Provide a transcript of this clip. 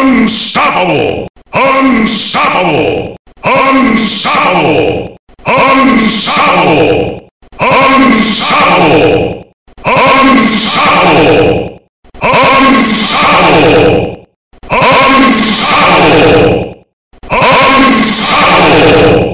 Unstoppable! Unstoppable! Unstoppable! Unstoppable! Unstoppable! Unstoppable! Unstoppable! Unstoppable! Unstoppable!